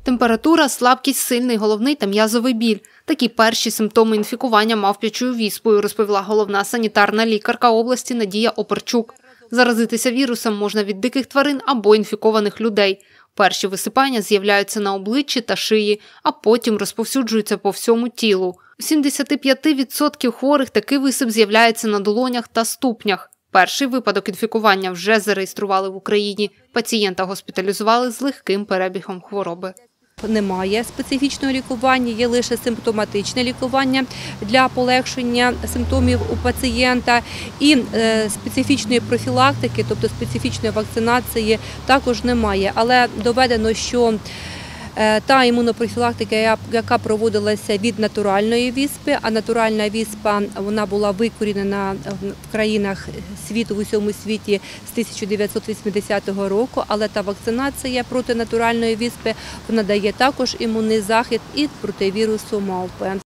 Температура, слабкість, сильний головний та м'язовий біль. Такі перші симптоми інфікування мавп'ячою віспою, розповіла головна санітарна лікарка області Надія Оперчук. Заразитися вірусом можна від диких тварин або інфікованих людей. Перші висипання з'являються на обличчі та шиї, а потім розповсюджуються по всьому тілу. У 75% хворих такий висип з'являється на долонях та ступнях. Перший випадок інфікування вже зареєстрували в Україні. Пацієнта госпіталізували з легким перебігом хвороби. Немає специфічного лікування, є лише симптоматичне лікування для полегшення симптомів у пацієнта. І специфічної профілактики, тобто специфічної вакцинації, також немає. Але доведено, що та імунопрофілактика, яка проводилася від натуральної віспи, а натуральна віспа вона була викорінена в країнах світу, в усьому світі з 1980 року, але та вакцинація проти натуральної віспи вона дає також імунний захист і проти вірусу мавпи.